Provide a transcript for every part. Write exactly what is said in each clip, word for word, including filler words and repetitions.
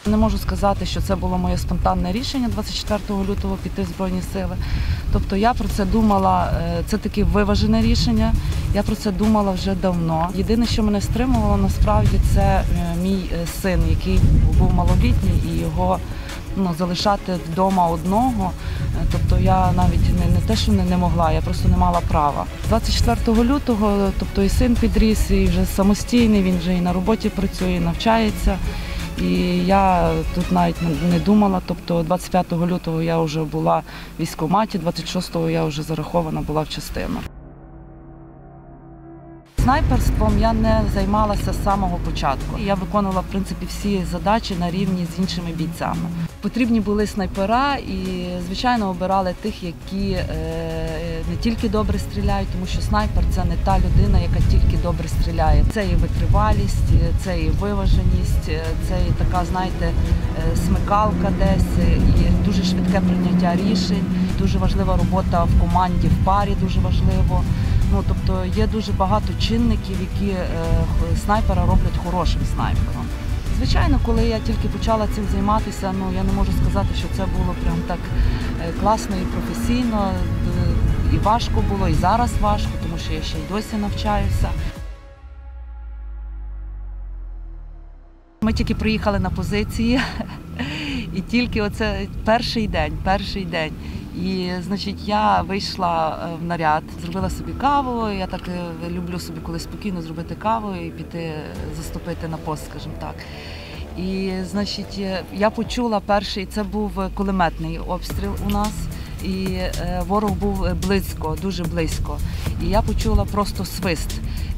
Не можу сказати, що це було моє спонтанне рішення двадцять четвертого лютого піти в Збройні Сили. Тобто я про це думала, це таке виважене рішення, я про це думала вже давно. Єдине, що мене стримувало, насправді, це мій син, який був малолітній, і його ну, залишати вдома одного. Тобто я навіть не, не те, що не, не могла, я просто не мала права. двадцять четвертого лютого, тобто і син підріс, і вже самостійний, він вже і на роботі працює, і навчається. І я тут навіть не думала, тобто двадцять п'ятого лютого я вже була в військкоматі, двадцять шостого я вже зарахована була в частину. Снайперством я не займалася з самого початку. Я виконувала, в принципі, всі задачі на рівні з іншими бійцями. Потрібні були снайпера і, звичайно, обирали тих, які не тільки добре стріляють, тому що снайпер – це не та людина, яка тільки добре стріляє. Це і витривалість, це і виваженість, це і така, знаєте, смикалка десь, і дуже швидке прийняття рішень. Дуже важлива робота в команді, в парі дуже важливо. Ну, тобто є дуже багато чинників, які е, снайпера роблять хорошим снайпером. Звичайно, коли я тільки почала цим займатися, ну, я не можу сказати, що це було прям так класно і професійно. І важко було, і зараз важко, тому що я ще й досі навчаюся. Ми тільки приїхали на позиції, і тільки оце перший день, перший день. І, значить, я вийшла в наряд, зробила собі каву, я так люблю собі колись спокійно зробити каву і піти заступити на пост, скажімо так. І, значить, я почула перший, це був кулеметний обстріл у нас, і ворог був близько, дуже близько. І я почула просто свист.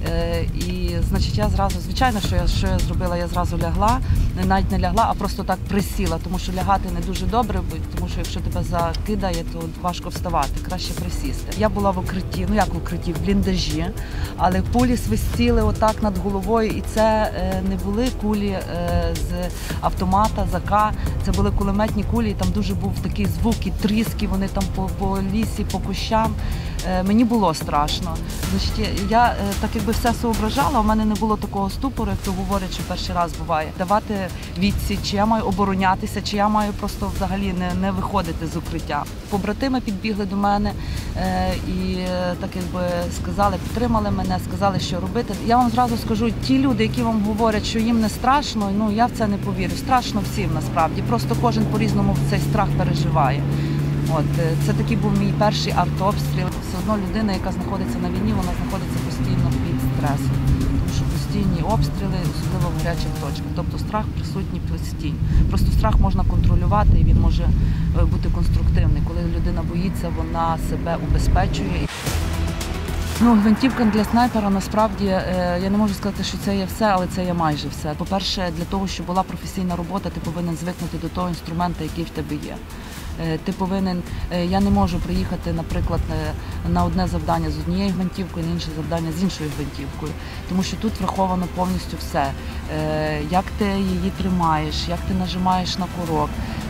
І, значить, я зразу, звичайно, що я, що я зробила, я зразу лягла, навіть не лягла, а просто так присіла, тому що лягати не дуже добре, тому що якщо тебе закидає, то важко вставати, краще присісти. Я була в укритті, ну як в укритті, в бліндажі, але кулі свистіли отак над головою, і це не були кулі з автомата, з АК, це були кулеметні кулі, і там дуже був такий звук і тріски, вони там по, по лісі, по кущам. Мені було страшно. Значить, я так якби все соображала, у мене не було такого ступору, як то говорять, що перший раз буває. Давати відсіч, чи я маю оборонятися, чи я маю просто взагалі не, не виходити з укриття. Побратими підбігли до мене е, і так якби сказали, підтримали мене, сказали, що робити. Я вам зразу скажу, ті люди, які вам говорять, що їм не страшно, ну я в це не повірю. Страшно всім насправді, просто кожен по-різному цей страх переживає. От, це такий був мій перший артобстріл. Все одно людина, яка знаходиться на війні, вона знаходиться постійно під стресом. Тому що постійні обстріли, особливо в гарячих точках. Тобто страх присутній постійно. Просто страх можна контролювати і він може бути конструктивний. Коли людина боїться, вона себе убезпечує. Ну, гвинтівка для снайпера, насправді, я не можу сказати, що це є все, але це є майже все. По-перше, для того, щоб була професійна робота, ти повинен звикнути до того інструменту, який в тебе є. Ти повинен, я не можу приїхати, наприклад, на одне завдання з однією гвинтівкою, на інше завдання з іншою гвинтівкою. Тому що тут враховано повністю все. Як ти її тримаєш, як ти нажимаєш на курок,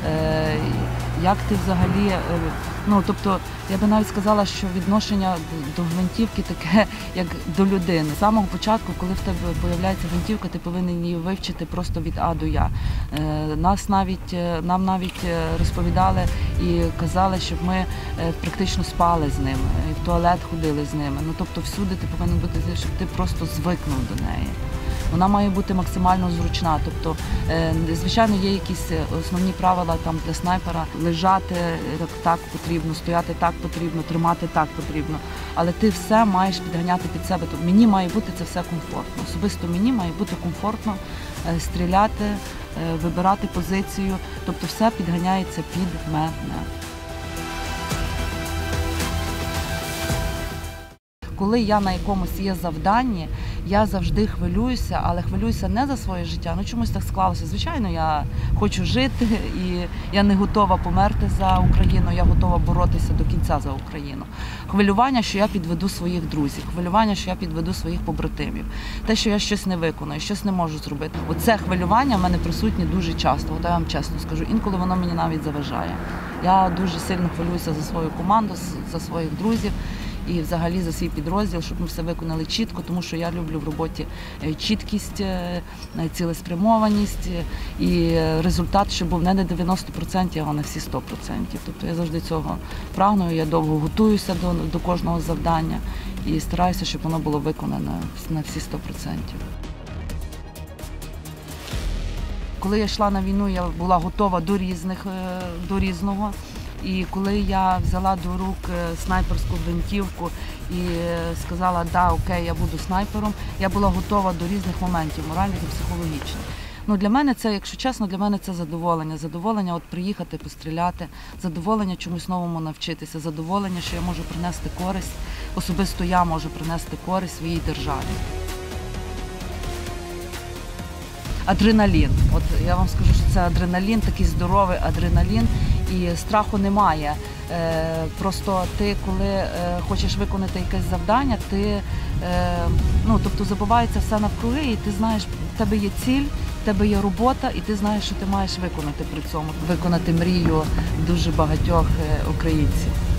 як ти взагалі, ну, тобто, я би навіть сказала, що відношення до гвинтівки таке, як до людини. З самого початку, коли в тебе з'являється гвинтівка, ти повинен її вивчити просто від А до Я. Нас навіть, нам навіть розповідали і казали, щоб ми практично спали з ними, і в туалет ходили з ними. Ну, тобто, всюди ти повинен бути, щоб ти просто звикнув до неї. Вона має бути максимально зручна, тобто, звичайно, є якісь основні правила там для снайпера. Лежати так потрібно, стояти так потрібно, тримати так потрібно, але ти все маєш підганяти під себе. Тобто, мені має бути це все комфортно. Особисто мені має бути комфортно стріляти, вибирати позицію, тобто все підганяється під мене. Коли я на якомусь є завданні, я завжди хвилююся, але хвилююся не за своє життя. Ну, чомусь так склалося. Звичайно, я хочу жити, і я не готова померти за Україну, я готова боротися до кінця за Україну. Хвилювання, що я підведу своїх друзів, хвилювання, що я підведу своїх побратимів. Те, що я щось не виконую, щось не можу зробити. Оце хвилювання в мене присутнє дуже часто, от я вам чесно скажу. Інколи воно мені навіть заважає. Я дуже сильно хвилююся за свою команду, за своїх друзів. і взагалі за свій підрозділ, щоб ми все виконали чітко, тому що я люблю в роботі чіткість, цілеспрямованість і результат, щоб був не на дев'яносто відсотків, а на всі сто відсотків. Тобто я завжди цього прагну, я довго готуюся до, до кожного завдання і стараюся, щоб воно було виконано на всі сто відсотків. Коли я йшла на війну, я була готова до різних, до різного. І коли я взяла до рук снайперську гвинтівку і сказала, да, окей, я буду снайпером, я була готова до різних моментів, моральних і психологічних. Ну, для мене це, якщо чесно, для мене це задоволення. Задоволення от приїхати, постріляти, задоволення чомусь новому навчитися, задоволення, що я можу принести користь, особисто я можу принести користь своїй державі. Адреналін. От я вам скажу, що це адреналін, такий здоровий адреналін, і страху немає. Е, просто ти, коли е, хочеш виконати якесь завдання, ти, е, ну, тобто забувається все навкруги, і ти знаєш, в тебе є ціль, в тебе є робота, і ти знаєш, що ти маєш виконати при цьому, виконати мрію дуже багатьох українців.